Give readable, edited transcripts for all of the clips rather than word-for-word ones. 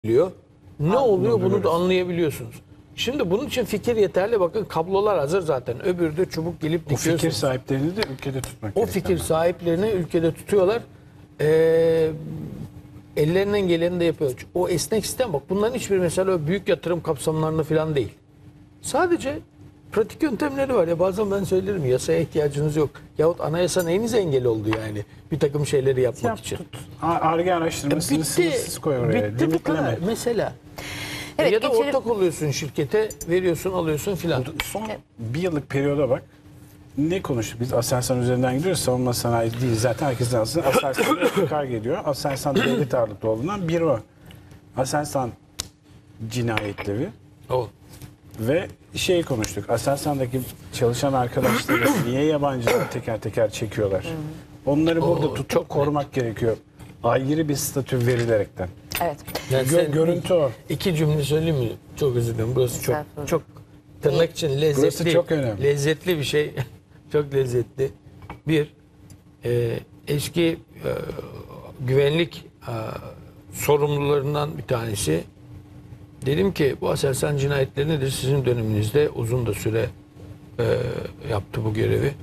biliyor. Ne oluyor bunu da görüyoruz. anlayabiliyorsunuz. Şimdi bunun için fikir yeterli. Bakın kablolar hazır zaten. Öbürü de çubuk gelip O dikiyorsunuz. fikir sahiplerini de ülkede tutmak O gerekiyor. fikir sahiplerini ülkede tutuyorlar. Ellerinden geleni de yapıyor. O esnek sistem bak bunların hiçbir mesela büyük yatırım kapsamlarında falan değil. Sadece pratik yöntemleri var ya bazen ben söylerim yasaya ihtiyacınız yok. Yahut anayasa neyinize engel oldu yani bir takım şeyleri yapmak Yap, için. tut. Ar-Ge araştırmasını sınırsız koy oraya. Bitti bu kadar Limitleme. mesela. Evet, Ya da geçelim. ortak oluyorsun şirkete veriyorsun alıyorsun filan. Son bir yıllık periyoda bak. Ne konuştuk? Biz Aselsan üzerinden gidiyoruz. Savunma sanayi değil. Zaten herkesin aslında Aselsan'da çıkar geliyor. Aselsan devlet ağırlıklı olduğundan bir o. Aselsan cinayetleri O. ve şeyi konuştuk. Aselsan'daki çalışan arkadaşları niye yabancılar teker teker çekiyorlar? Onları burada tutup çok korumak gerekiyor. Ayrı bir statü verilerekten. Evet. Yani sen Görüntü o. İki cümle söyleyeyim mi? Çok özür dilerim. Burası çok Estağfurullah. çok tırnak için lezzetli. Burası çok önemli. Lezzetli bir şey. Çok lezzetli. Bir eski güvenlik sorumlularından bir tanesi. Dedim ki bu Aselsan cinayetleri nedir? Sizin döneminizde uzun da süre yaptı bu görevi.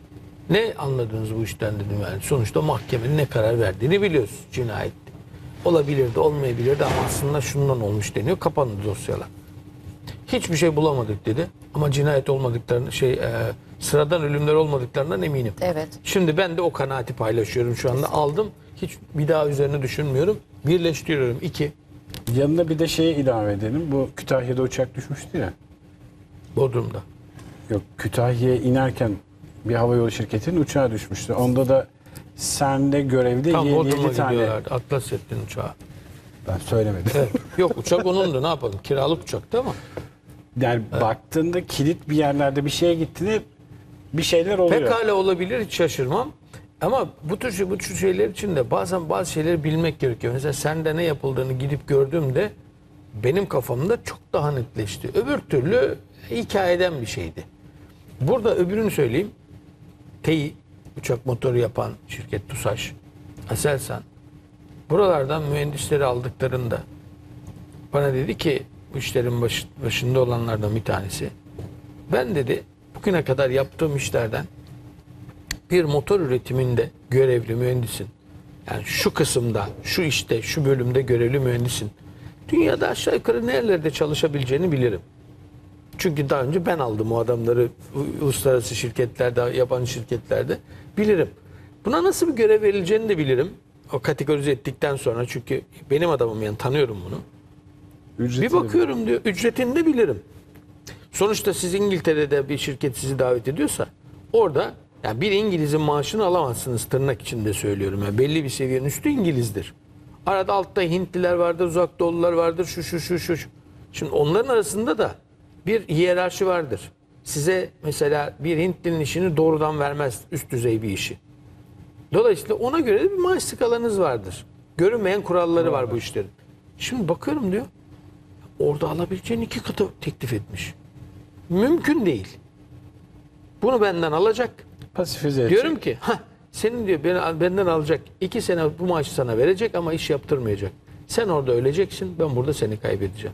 Ne anladınız bu işten dedim yani. Sonuçta mahkemenin ne karar verdiğini biliyoruz. Cinayet olabilirdi, olmayabilirdi ama aslında şundan olmuş deniyor. Kapandı dosyalar. Hiçbir şey bulamadık dedi. Ama cinayet olmadıklarını, sıradan ölümler olmadıklarından eminim. Evet. Şimdi ben de o kanaati paylaşıyorum şu anda. Aldım. Hiç bir daha üzerine düşünmüyorum. Birleştiriyorum. 2. Yanına bir de şeye ilave edelim. Bu Kütahya'da uçak düşmüştü ya. Bodrum'da. Yok, Kütahya'ya inerken bir havayolu şirketinin uçağı düşmüştü. Onda da CERN'de görevli Tam 7 Bodrum'a tane. gidiyorlardı. Atlas ettin uçağı. Ben söylemedim. Evet. Yok uçak onundu ne yapalım. Kiralık uçaktı ama. Yani baktığında kilit bir yerlerde bir şeye gittiğinde bir şeyler oluyor. Pekala olabilir hiç şaşırmam. Ama bu tür şeyler için de bazen bazı şeyleri bilmek gerekiyor. Mesela sende ne yapıldığını gidip gördüğümde benim kafamda çok daha netleşti. Öbür türlü hikayeden bir şeydi. Burada öbürünü söyleyeyim. TEİ, uçak motoru yapan şirket TUSAŞ, Aselsan. Buralardan mühendisleri aldıklarında bana dedi ki bu işlerin başında olanlardan bir tanesi. Ben dedi bugüne kadar yaptığım işlerden bir motor üretiminde görevli mühendisin. Yani şu kısımda, şu işte, şu bölümde görevli mühendisin. Dünyada aşağı yukarı nerelerde çalışabileceğini bilirim. Çünkü daha önce ben aldım o adamları uluslararası şirketlerde, yabancı şirketlerde. Bilirim. Buna nasıl bir görev verileceğini de bilirim. O kategorize ettikten sonra çünkü benim adamım yani tanıyorum bunu. Bir bakıyorum diyor ücretini de bilirim. Sonuçta siz İngiltere'de bir şirket sizi davet ediyorsa orada yani bir İngiliz'in maaşını alamazsınız tırnak içinde söylüyorum. Yani belli bir seviyenin üstü İngiliz'dir. Arada altta Hintliler vardır, uzak doğulular vardır, şu. Şimdi onların arasında da bir hiyerarşi vardır. Size mesela bir Hintlinin işini doğrudan vermez üst düzey bir işi. Dolayısıyla ona göre de bir maaş skalanız vardır. Görünmeyen kuralları var bu işlerin. Şimdi bakıyorum diyor. Orada alabileceğin 2 katı teklif etmiş. Mümkün değil. Bunu benden alacak. Pasifize edecek. Diyorum ki senin diyor benden alacak 2 sene bu maaşı sana verecek ama iş yaptırmayacak. Sen orada öleceksin ben burada seni kaybedeceğim.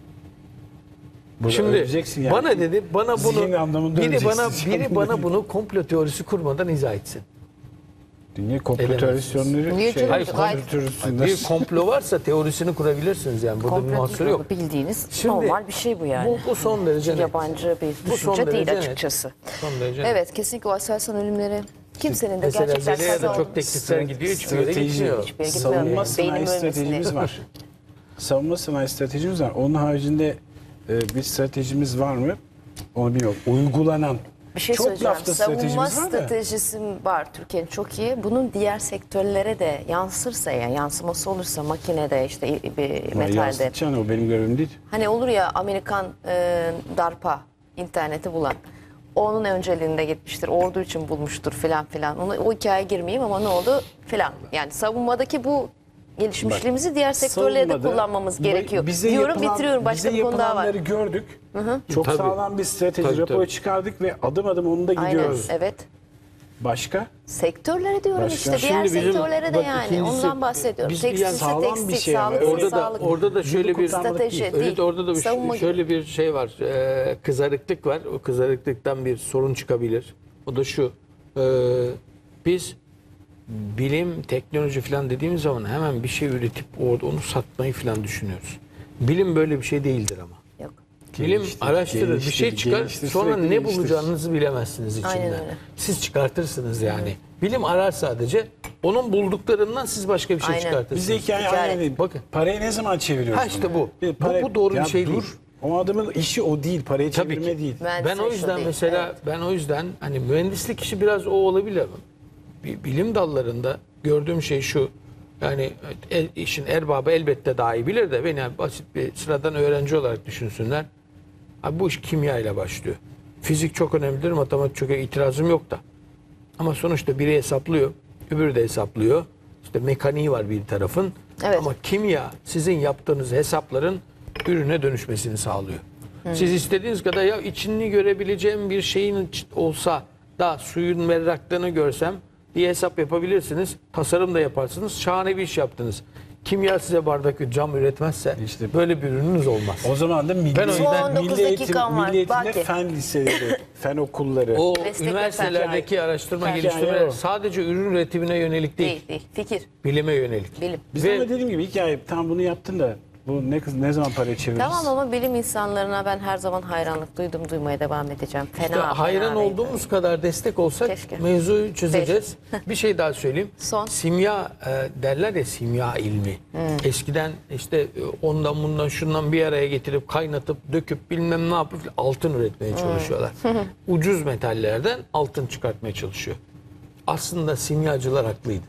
Burada Şimdi öleceksin yani. bana dedi bana Zihin anlamında bunu öleceksin. biri bana bunu komplo teorisi kurmadan izah etsin. Dünya komplo Edemezsiniz. teorisyonları Niye canım? Hayır, Gayet Bir komplo varsa teorisini kurabilirsiniz yani burada bir komplo mahsur değil, yok. bildiğiniz Şimdi normal bir şey bu yani. Bu son derece net. Yabancı bir Bu son düşünce değil derece net. açıkçası. Son derece net. Evet, kesinlikle o Aselsan ölümleri kimsenin de Mesela gerçekten Zeliha'da kaza çok olduğunu- teklifler gidiyor hiçbir yere Strateji, gitmiyor. Hiçbir yere gitmiyor. savunma Beynim sanayi ölmesine. stratejimiz var. Savunma sanayi stratejimiz var. Onun haricinde bir stratejimiz var mı? Onu bilmiyorum. Uygulanan. Bir şey çok söyleyeceğim. lafta Savunma stratejimiz var da. stratejisi var Türkiye'nin çok iyi. Bunun diğer sektörlere de yansırsa yani yansıması olursa makinede işte bir metalde. Yansıtacaksın, o benim görevim değil. Hani olur ya Amerikan DARPA interneti bulan. Onun önceliğinde gitmiştir. Ordu için bulmuştur filan filan. O hikayeye girmeyeyim ama ne oldu filan. Yani savunmadaki bu gelişmişliğimizi diğer sektörlere de Savunmada kullanmamız gerekiyor. bize Diyorum bitiriyorum. Başka bize bir konu daha var. yapılanları gördük. Çok Tabii. sağlam bir strateji Tabii, raporu tabii. çıkardık ve adım adım onu da Aynen, gidiyoruz. evet. Başka? Sektörlere diyorum Başka? işte. Diğer Şimdi bizim- sektörlere de bak yani. ikincisi, Ondan bahsediyorum. biz bir Tekstilse yani sağlam tekstil, bir şey ama sağlıksa Orada da sağlık. şöyle bir strateji evet, değil. orada da Savunma gibi. şöyle bir şey var. Kızarıklık var. O kızarıklıktan bir sorun çıkabilir. O da şu. Biz bilim, teknoloji falan dediğimiz zaman hemen bir şey üretip orada onu satmayı falan düşünüyoruz. Bilim böyle bir şey değildir ama. Yok. Bilim Geliştir, araştırır, bir şey geliştir, çıkar, geliştir, sonra sürekli ne geliştir. bulacağınızı bilemezsiniz içinden. Aynen öyle. Siz çıkartırsınız yani. Bilim arar sadece. Onun bulduklarından siz başka bir şey Aynen. çıkartırsınız. Bizde hikaye Ticaret. aynı değil. Bakın. Parayı ne zaman çeviriyoruz? Ha işte bu. Bir Bu doğru bir Ya şey değil. O adamın işi o değil. Parayı Tabii çevirme ki. değil. Ben o yüzden değil. mesela Evet. ben o yüzden hani mühendislik işi biraz o olabilir ama bilim dallarında gördüğüm şey şu. Yani işin erbabı elbette daha iyi bilir de beni yani basit bir sıradan öğrenci olarak düşünsünler. Abi bu iş kimya ile başlıyor. Fizik çok önemlidir, matematik çok itirazım yok da. Ama sonuçta biri hesaplıyor, öbürü de hesaplıyor. İşte mekaniği var bir tarafın. Evet. Ama kimya sizin yaptığınız hesapların ürüne dönüşmesini sağlıyor. Siz istediğiniz kadar ya içini görebileceğim bir şeyin olsa da suyun berraklığını görsem diye hesap yapabilirsiniz. Tasarım da yaparsınız. Şahane bir iş yaptınız. Kimya size bardak cam üretmezse İşte- böyle bir ürününüz olmaz. O zaman da milli, Ben o yüzden- Son 19 dakikam var. milli eğitimde Baki. fen liseleri, fen okulları. O Meslek üniversitelerdeki araştırma Hikaye geliştirme o. sadece ürün üretimine yönelik değil, Değil. Fikir. bilime yönelik. Bilim. Biz Ve- ama dediğim gibi hikaye tam bunu yaptın da bu ne zaman parayı çeviririz? Tamam ama bilim insanlarına ben her zaman hayranlık duydum, duymaya devam edeceğim. Fena, İşte hayran fena değil. olduğumuz kadar destek olsak Keşke. mevzuyu çözeceğiz. Bir şey daha söyleyeyim. Son. Simya derler ya, simya ilmi. Eskiden işte ondan bundan şundan bir araya getirip kaynatıp döküp bilmem ne yapıp altın üretmeye çalışıyorlar. Ucuz metallerden altın çıkartmaya çalışıyor. Aslında simyacılar haklıydı.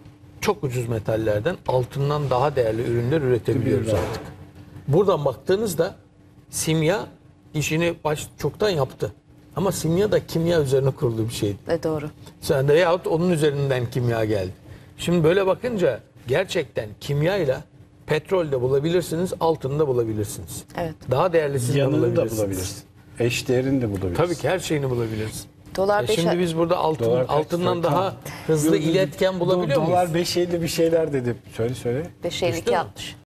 Çok ucuz metallerden altından daha değerli ürünler üretebiliyoruz Tabii. artık. Buradan baktığınızda simya işini çoktan yaptı. Ama simya da kimya üzerine kurulu bir şeydi. Doğru. Sonra da yahut onun üzerinden kimya geldi. Şimdi böyle bakınca gerçekten kimyayla petrol de bulabilirsiniz, altını da bulabilirsiniz. Evet. Daha değerlisini de Yanını da bulabilirsiniz. bulabilirsin. Eşdeğerini de bulabilirsin. Tabii ki her şeyini bulabiliriz. Dolar 5 Şimdi biz burada Dolar kaç? altından daha Tamam. hızlı Dur, dur, iletken bulabiliyor muyuz? Dolar 5.50 bir şeyler dedi. Söyle. 5.52 60.